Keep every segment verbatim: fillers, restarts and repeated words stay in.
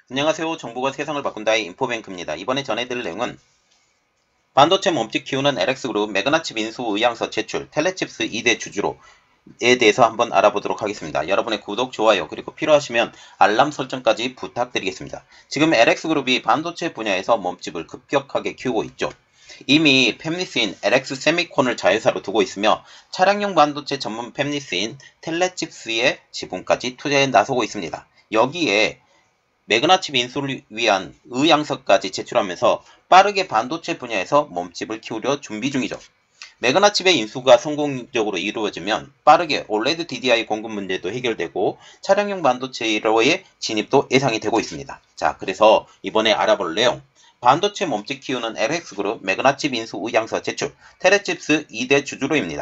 안녕하세요. 정보가 세상을 바꾼다의 인포뱅크입니다. 이번에 전해드릴 내용은 반도체 몸집 키우는 엘엑스그룹 매그나칩 인수 의향서 제출, 텔레칩스 이 대 주주로에 대해서 한번 알아보도록 하겠습니다. 여러분의 구독, 좋아요, 그리고 필요하시면 알람 설정까지 부탁드리겠습니다. 지금 엘엑스그룹이 반도체 분야에서 몸집을 급격하게 키우고 있죠. 이미 팹리스인 엘엑스세미콘을 자회사로 두고 있으며 차량용 반도체 전문 팹리스인 텔레칩스의 지분까지 투자에 나서고 있습니다. 여기에 매그나칩 인수를 위한 의향서까지 제출하면서 빠르게 반도체 분야에서 몸집을 키우려 준비 중이죠. 매그나칩의 인수가 성공적으로 이루어지면 빠르게 올레드 디디아이 공급 문제도 해결되고 차량용 반도체로의 진입도 예상이 되고 있습니다. 자, 그래서 이번에 알아볼 내용, 반도체 몸집 키우는 엘엑스그룹 매그나칩 인수 의향서 제출, 텔레칩스 이 대 주주로입니다.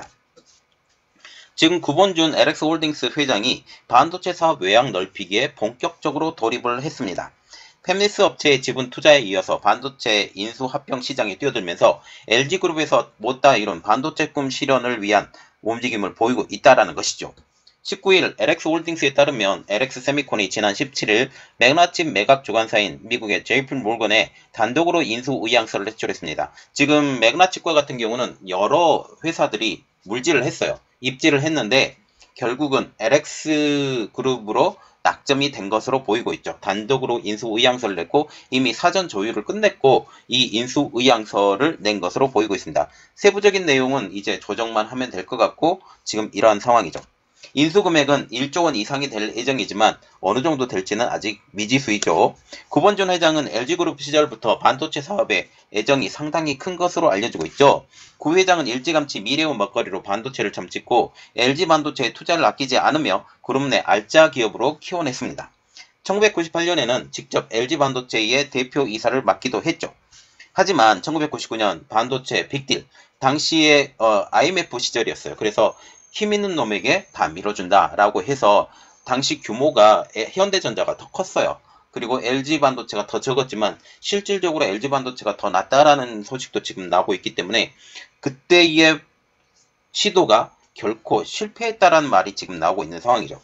지금 구본준 엘엑스홀딩스 회장이 반도체 사업 외양 넓히기에 본격적으로 돌입을 했습니다. 팹리스 업체의 지분 투자에 이어서 반도체 인수 합병 시장에 뛰어들면서 엘지그룹에서 못다 이룬 반도체 꿈 실현을 위한 움직임을 보이고 있다는 것이죠. 십구 일 엘엑스홀딩스에 따르면 엘엑스세미콘이 지난 십칠 일 매그나칩 매각 주관사인 미국의 제이피모건에 단독으로 인수 의향서를 제출했습니다. 지금 매그나칩과 같은 경우는 여러 회사들이 물질을 했어요. 입지를 했는데 결국은 엘엑스그룹으로 낙점이 된 것으로 보이고 있죠. 단독으로 인수 의향서를 냈고 이미 사전 조율을 끝냈고 이 인수 의향서를 낸 것으로 보이고 있습니다. 세부적인 내용은 이제 조정만 하면 될 것 같고 지금 이러한 상황이죠. 인수 금액은 일조 원 이상이 될 예정이지만 어느 정도 될지는 아직 미지수이죠. 구본준 회장은 엘지그룹 시절부터 반도체 사업에 애정이 상당히 큰 것으로 알려지고 있죠. 구 회장은 일찌감치 미래의 먹거리로 반도체를 점찍고 엘지반도체에 투자를 아끼지 않으며 그룹 내 알짜 기업으로 키워냈습니다. 천구백구십팔 년에는 직접 엘지반도체의 대표 이사를 맡기도 했죠. 하지만 천구백구십구 년 반도체 빅딜, 당시에 어, 아이엠에프 시절이었어요. 그래서 힘 있는 놈에게 다 밀어준다라고 해서 당시 규모가 현대전자가 더 컸어요. 그리고 엘지반도체가 더 적었지만 실질적으로 엘지반도체가 더 낫다라는 소식도 지금 나오고 있기 때문에 그때의 시도가 결코 실패했다라는 말이 지금 나오고 있는 상황이죠.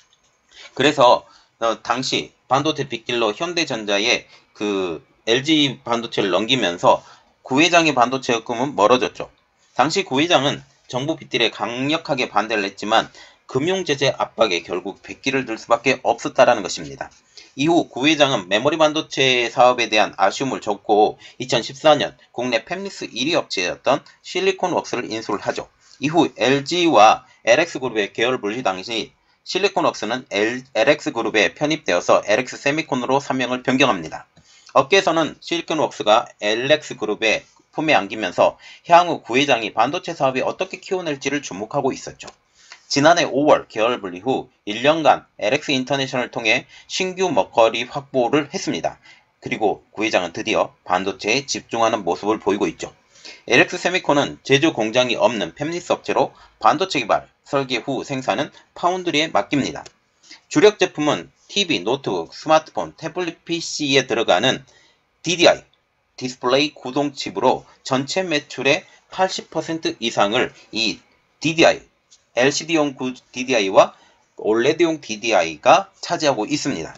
그래서 어, 당시 반도체 빅딜로 현대전자의 그 엘지 반도체를 넘기면서 구 회장의 반도체 역금은 멀어졌죠. 당시 구 회장은 정부 빅딜에 강력하게 반대를 했지만 금융제재 압박에 결국 백기를 들 수밖에 없었다라는 것입니다. 이후 구 회장은 메모리 반도체 사업에 대한 아쉬움을 접고 이천십사 년 국내 팹리스 일 위 업체였던 실리콘웍스를 인수를 하죠. 이후 엘지와 엘엑스그룹의 계열 분리 당시 실리콘웍스는 엘엑스그룹에 편입되어서 엘엑스세미콘으로 사명을 변경합니다. 업계에서는 실리콘웍스가 엘엑스그룹의 품에 안기면서 향후 구 회장이 반도체 사업이 어떻게 키워낼지를 주목하고 있었죠. 지난해 오월 계열 분리 후 일 년간 엘엑스인터내셔널을 통해 신규 먹거리 확보를 했습니다. 그리고 구 회장은 드디어 반도체에 집중하는 모습을 보이고 있죠. 엘엑스세미콘은 제조 공장이 없는 팹리스 업체로 반도체 개발, 설계 후 생산은 파운드리에 맡깁니다. 주력 제품은 티비, 노트북, 스마트폰, 태블릿 피시에 들어가는 디디아이, 디스플레이 구동칩으로 전체 매출의 팔십 퍼센트 이상을 이 디디아이, 엘시디용 디디아이와 올레드용 디디아이가 차지하고 있습니다.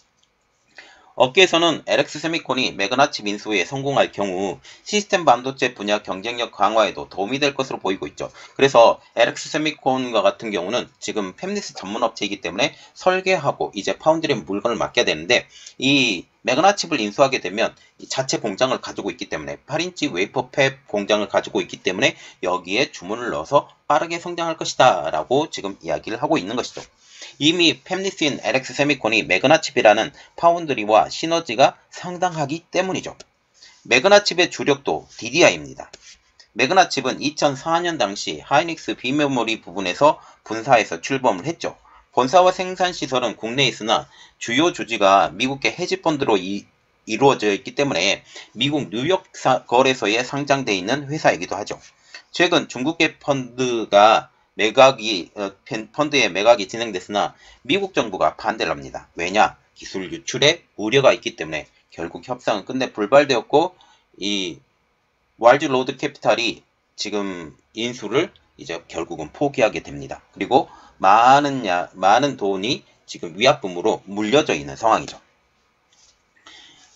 업계에서는 엘엑스세미콘이 매그나칩 인수에 성공할 경우 시스템 반도체 분야 경쟁력 강화에도 도움이 될 것으로 보이고 있죠. 그래서 엘엑스세미콘과 같은 경우는 지금 팹리스 전문 업체이기 때문에 설계하고 이제 파운드리에 물건을 맡겨야 되는데 이 매그나칩을 인수하게 되면 자체 공장을 가지고 있기 때문에 팔 인치 웨이퍼 팹 공장을 가지고 있기 때문에 여기에 주문을 넣어서 빠르게 성장할 것이다 라고 지금 이야기를 하고 있는 것이죠. 이미 팹리스인 엘엑스세미콘이 매그나칩이라는 파운드리와 시너지가 상당하기 때문이죠. 매그나칩의 주력도 디디아이입니다. 매그나칩은 이천사 년 당시 하이닉스 비메모리 부분에서 분사해서 출범을 했죠. 본사와 생산시설은 국내에 있으나 주요 주지가 미국계 헤지펀드로 이, 이루어져 있기 때문에 미국 뉴욕 거래소에 상장되어 있는 회사이기도 하죠. 최근 중국계 펀드가 매각이 어, 펀드의 매각이 진행됐으나 미국 정부가 반대를 합니다. 왜냐? 기술 유출에 우려가 있기 때문에 결국 협상은 끝내 불발되었고 이 와일드 로드 캐피탈이 지금 인수를 이제 결국은 포기하게 됩니다. 그리고 많은 야, 많은 돈이 지금 위약금으로 물려져 있는 상황이죠.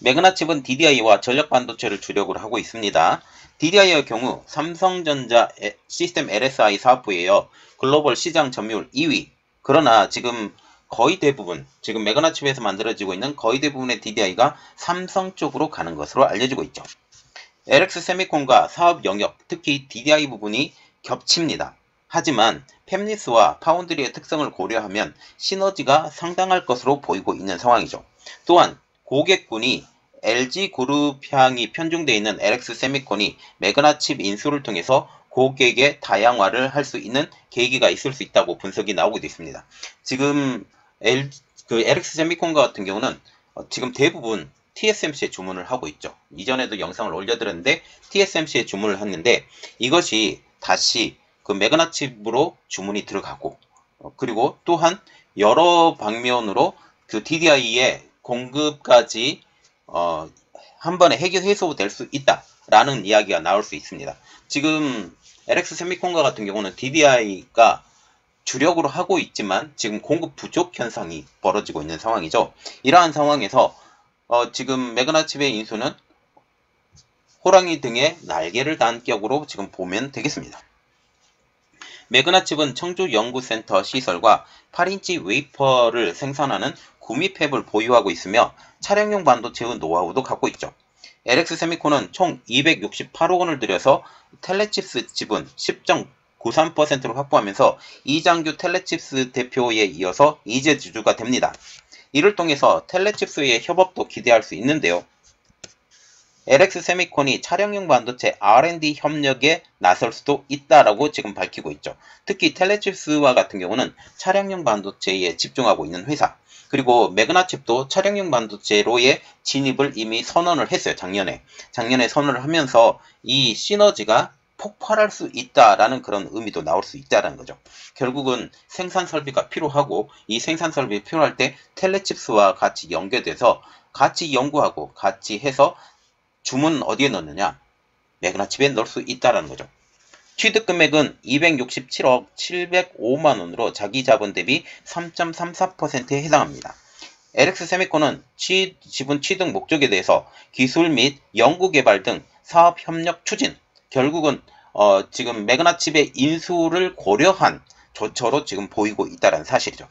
매그나칩은 디디아이와 전력 반도체를 주력으로 하고 있습니다. 디디아이의 경우 삼성전자 시스템 엘에스아이 사업부예요. 글로벌 시장 점유율 이 위. 그러나 지금 거의 대부분, 지금 매그나칩에서 만들어지고 있는 거의 대부분의 디디아이가 삼성 쪽으로 가는 것으로 알려지고 있죠. 엘엑스 세미콘과 사업 영역, 특히 디디아이 부분이 겹칩니다. 하지만 팹리스와 파운드리의 특성을 고려하면 시너지가 상당할 것으로 보이고 있는 상황이죠. 또한 고객군이 엘지그룹향이 편중되어 있는 엘엑스 세미콘이 매그나칩 인수를 통해서 고객의 다양화를 할 수 있는 계기가 있을 수 있다고 분석이 나오고 있습니다. 지금 L, 그 엘엑스 세미콘 같은 경우는 지금 대부분 티에스엠씨에 주문을 하고 있죠. 이전에도 영상을 올려드렸는데 티에스엠씨에 주문을 했는데 이것이 다시 그 매그나칩으로 주문이 들어가고 그리고 또한 여러 방면으로 그 디디아이의 공급까지 어, 한 번에 해결 해소될 수 있다라는 이야기가 나올 수 있습니다. 지금 엘엑스 세미콘과 같은 경우는 디디아이가 주력으로 하고 있지만 지금 공급 부족 현상이 벌어지고 있는 상황이죠. 이러한 상황에서 어, 지금 매그나칩의 인수는 호랑이 등의 날개를 단 격으로 지금 보면 되겠습니다. 매그나칩은 청주연구센터 시설과 팔 인치 웨이퍼를 생산하는 구미 팹을 보유하고 있으며 차량용 반도체의 노하우도 갖고 있죠. 엘엑스 세미콘은 총 이백육십팔억 원을 들여서 텔레칩스 지분 십 점 구삼 퍼센트를 확보하면서 이장규 텔레칩스 대표에 이어서 이제 주주가 됩니다. 이를 통해서 텔레칩스의 협업도 기대할 수 있는데요. 엘엑스 세미콘이 차량용 반도체 알 앤 디 협력에 나설 수도 있다라고 지금 밝히고 있죠. 특히 텔레칩스와 같은 경우는 차량용 반도체에 집중하고 있는 회사, 그리고 매그나칩도 차량용 반도체로의 진입을 이미 선언을 했어요. 작년에. 작년에 선언을 하면서 이 시너지가 폭발할 수 있다라는 그런 의미도 나올 수 있다라는 거죠. 결국은 생산 설비가 필요하고 이 생산 설비 필요할 때 텔레칩스와 같이 연계돼서 같이 연구하고 같이 해서 주문 어디에 넣느냐? 매그나칩에 넣을 수 있다라는 거죠. 취득 금액은 이백육십칠억 칠백오만 원으로 자기 자본 대비 삼 점 삼사 퍼센트에 해당합니다. 엘엑스 세미콘은 취, 지분 취득 목적에 대해서 기술 및 연구개발 등 사업 협력 추진, 결국은 어, 지금 매그나칩의 인수를 고려한 조처로 지금 보이고 있다는 사실이죠.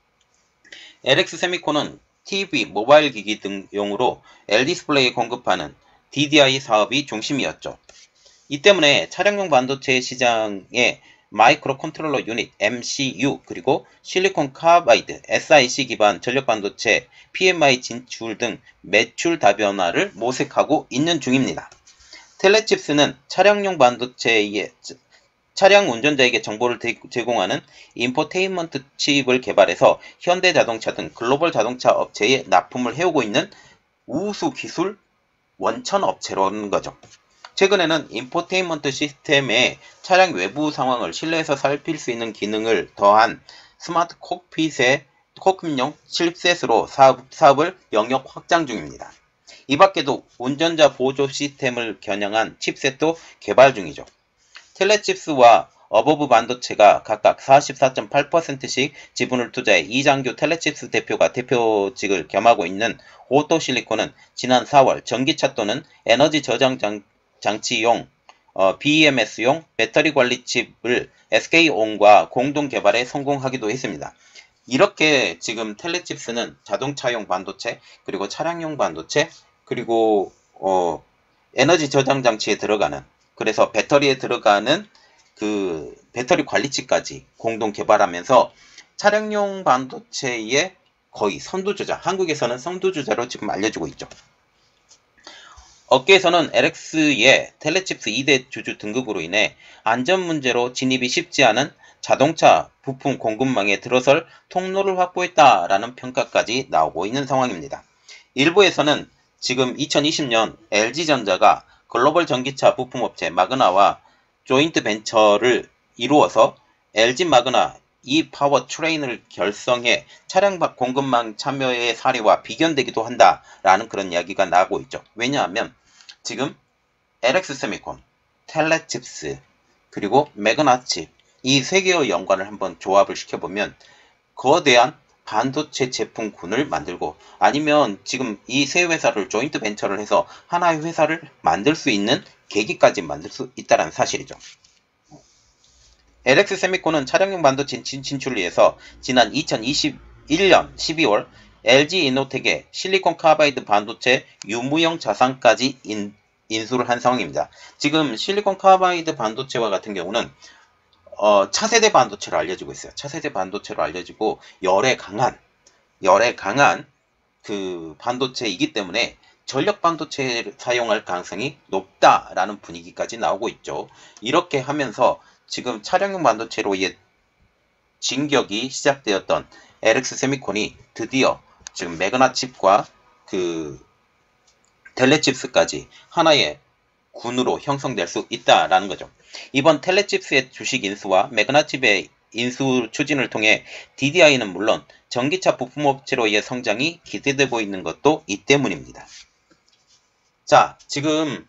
엘엑스 세미콘은 티비, 모바일 기기 등용으로 엘디스플레이 공급하는 디디아이 사업이 중심이었죠. 이 때문에 차량용 반도체 시장에 마이크로 컨트롤러 유닛 엠씨유 그리고 실리콘 카바이드 에스아이씨 기반 전력 반도체 피엠아이 진출 등 매출 다변화를 모색하고 있는 중입니다. 텔레칩스는 차량용 반도체의 차량 운전자에게 정보를 제공하는 인포테인먼트 칩을 개발해서 현대자동차 등 글로벌 자동차 업체에 납품을 해오고 있는 우수 기술 원천 업체라는 거죠. 최근에는 인포테인먼트 시스템에 차량 외부 상황을 실내에서 살필 수 있는 기능을 더한 스마트 콕핏의 콕핏용 칩셋으로 사업, 사업을 영역 확장 중입니다. 이 밖에도 운전자 보조 시스템을 겨냥한 칩셋도 개발 중이죠. 텔레칩스와 어버브 반도체가 각각 사십사 점 팔 퍼센트씩 지분을 투자해 이장규 텔레칩스 대표가 대표직을 겸하고 있는 오토실리콘은 지난 사월 전기차 또는 에너지 저장 장치용 어, 비이엠에스용 배터리 관리 칩을 에스케이온과 공동 개발에 성공하기도 했습니다. 이렇게 지금 텔레칩스는 자동차용 반도체, 그리고 차량용 반도체, 그리고 어, 에너지 저장 장치에 들어가는, 그래서 배터리에 들어가는 그 배터리 관리치까지 공동 개발하면서 차량용 반도체의 거의 선두주자, 한국에서는 선두주자로 지금 알려지고 있죠. 업계에서는 엘엑스의 텔레칩스 이 대 주주 등극으로 인해 안전 문제로 진입이 쉽지 않은 자동차 부품 공급망에 들어설 통로를 확보했다라는 평가까지 나오고 있는 상황입니다. 일부에서는 지금 이천이십 년 엘지전자가 글로벌 전기차 부품업체 마그나와 조인트 벤처를 이루어서 엘지 마그나 이파워 트레인을 결성해 차량 공급망 참여의 사례와 비견되기도 한다라는 그런 이야기가 나오고 있죠. 왜냐하면 지금 엘엑스 세미콘, 텔레칩스, 그리고 매그나칩 이 세 개의 연관을 한번 조합을 시켜보면 거대한 반도체 제품군을 만들고 아니면 지금 이 세 회사를 조인트 벤처를 해서 하나의 회사를 만들 수 있는 계기까지 만들 수 있다는 사실이죠. 엘엑스 세미콘은 차량용 반도체 진출을 위해서 지난 이천이십일 년 십이월 엘지 이노텍의 실리콘 카바이드 반도체 유무형 자산까지 인, 인수를 한 상황입니다. 지금 실리콘 카바이드 반도체와 같은 경우는 어, 차세대 반도체로 알려지고 있어요. 차세대 반도체로 알려지고 열에 강한 열에 강한 그 반도체이기 때문에 전력 반도체를 사용할 가능성이 높다라는 분위기까지 나오고 있죠. 이렇게 하면서 지금 차량용 반도체로의 진격이 시작되었던 엘엑스 세미콘이 드디어 지금 매그나 칩과 그 텔레칩스까지 하나의 군으로 형성될 수 있다라는 거죠. 이번 텔레칩스의 주식 인수와 매그나칩의 인수 추진을 통해 디디아이는 물론 전기차 부품업체로의 성장이 기대돼 보이는 것도 이 때문입니다. 자, 지금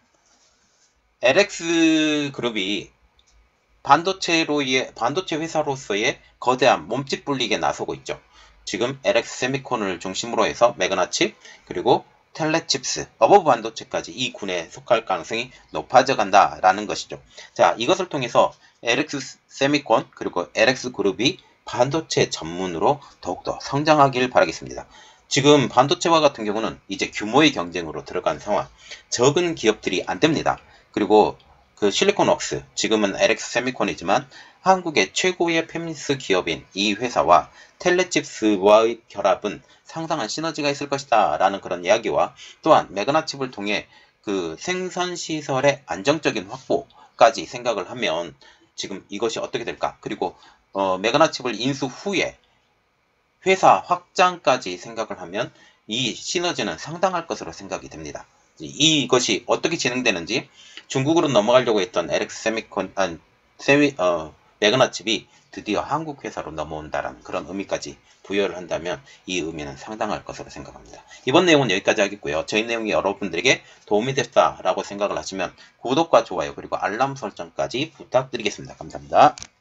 엘엑스 그룹이 반도체로의 반도체 회사로서의 거대한 몸집 불리기에 나서고 있죠. 지금 엘엑스 세미콘을 중심으로 해서 매그나칩 그리고 텔레칩스, 어버브 반도체까지 이 군에 속할 가능성이 높아져 간다라는 것이죠. 자, 이것을 통해서 엘엑스 세미콘 그리고 엘엑스 그룹이 반도체 전문으로 더욱더 성장하길 바라겠습니다. 지금 반도체와 같은 경우는 이제 규모의 경쟁으로 들어간 상황, 적은 기업들이 안 됩니다. 그리고 그 실리콘웍스, 지금은 엘엑스 세미콘이지만 한국의 최고의 페미니스 기업인 이 회사와 텔레칩스와의 결합은 상당한 시너지가 있을 것이다 라는 그런 이야기와 또한 매그나칩을 통해 그 생산시설의 안정적인 확보까지 생각을 하면 지금 이것이 어떻게 될까? 그리고 어, 매그나칩을 인수 후에 회사 확장까지 생각을 하면 이 시너지는 상당할 것으로 생각이 됩니다. 이것이 어떻게 진행되는지 중국으로 넘어가려고 했던 엘엑스 세미콘, 아니, 세미, 어, 매그나칩이 드디어 한국 회사로 넘어온다라는 그런 의미까지 부여를 한다면 이 의미는 상당할 것으로 생각합니다. 이번 내용은 여기까지 하겠고요. 저희 내용이 여러분들에게 도움이 됐다라고 생각을 하시면 구독과 좋아요 그리고 알람 설정까지 부탁드리겠습니다. 감사합니다.